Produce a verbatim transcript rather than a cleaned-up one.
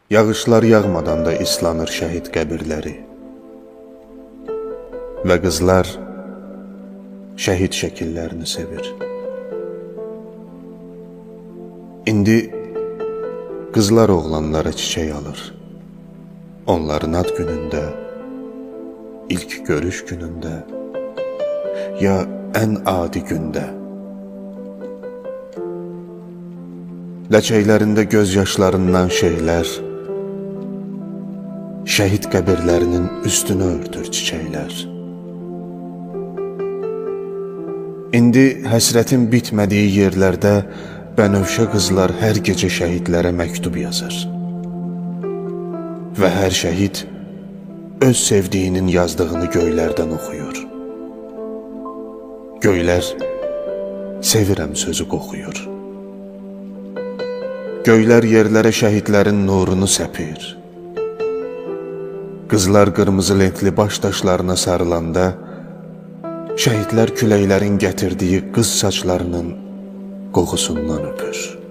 Yağışlar yağmadan da islanır şəhid qəbirləri və qızlar şəhid şəkillərini sevir. İndi qızlar oğlanlara çiçək alır. Onların ad günündə, ilk görüş günündə, ya ən adi gündə. Ləçəklərində göz yaşlarından şeylər, şəhid qəbirlərinin üstünü örtür çiçəklər. İndi həsrətin bitmədiyi yerlərdə bənövşə qızlar hər gecə şəhidlərə məktub yazır. Və hər şəhid öz sevdiyinin yazdığını göylərdən oxuyur. Göylər sevirəm sözü qoxuyur. Göylər yerlərə şəhidlərin nurunu səpir. Qızlar qırmızı lentli baş daşlarına sarılanda, şəhidlər küləklərin gətirdiyi qız saçlarının qoxusundan öpür.